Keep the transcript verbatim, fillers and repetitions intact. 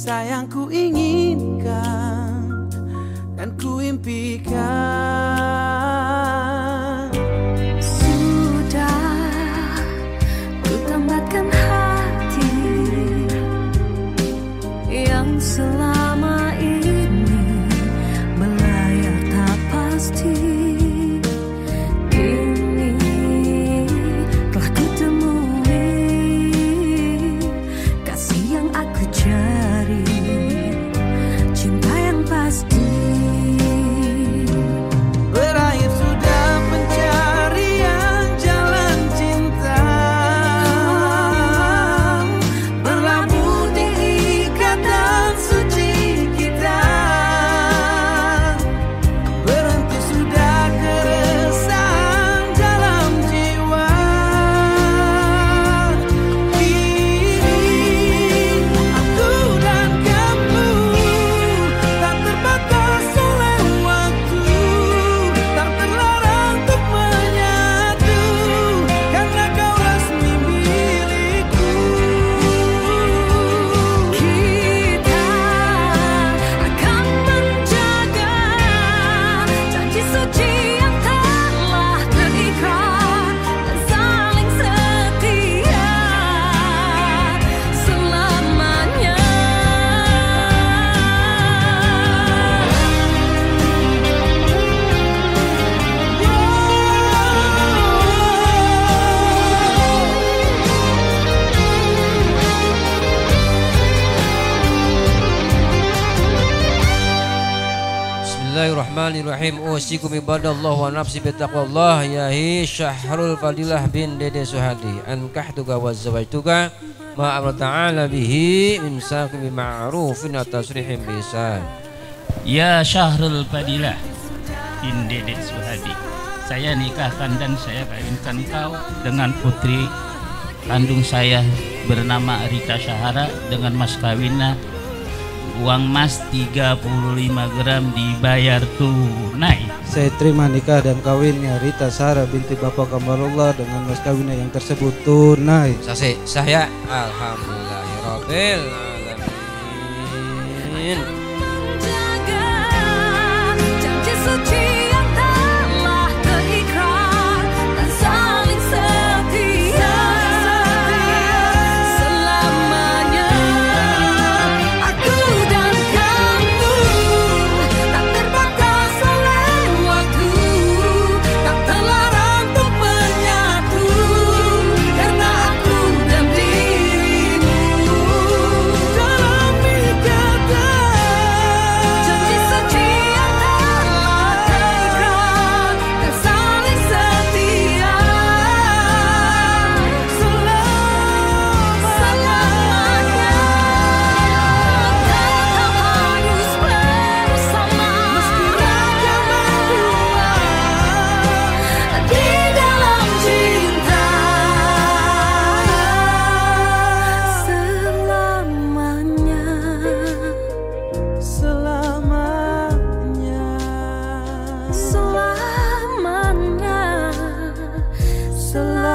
Sayang, ku inginkan dan ku impikan. Sudah ku tambatkan hati yang selama ini melayar tak pasti. Bismillahirrahmanirrahim. Usikum ibadallah wa nafsi bitaqwallah. Yahi Syahrul Fadilah bin Dede Suhadi, ankahtuka wa zawajtuka ma amra ta'ala bihi imsakum bima'rufin atas tasrihim bisan. Ya Syahrul Fadilah bin Dede Suhadi, saya nikahkan dan saya kawinkan kau dengan putri kandung saya bernama Rita Syahara dengan mas kawinnya uang emas tiga puluh lima gram dibayar tunai. Saya terima nikah dan kawinnya Rita Syahara binti Bapak Kamalullah dengan mas kawinnya yang tersebut tunai. Sase, saya alhamdulillahirabbil alamin. Jaga janji suci yang telah terikat dan saling setia selamanya. Aku dan kamu tak terbatas oleh waktu, tak terlarang untuk menyatu, karena aku dan dirimu dalam ikatan janji suci yang telah terikat dan saling setia selamanya. Tetap harus bersama meski raja berdua di dalam cinta selamanya. Selamanya. Selamanya. Selamanya.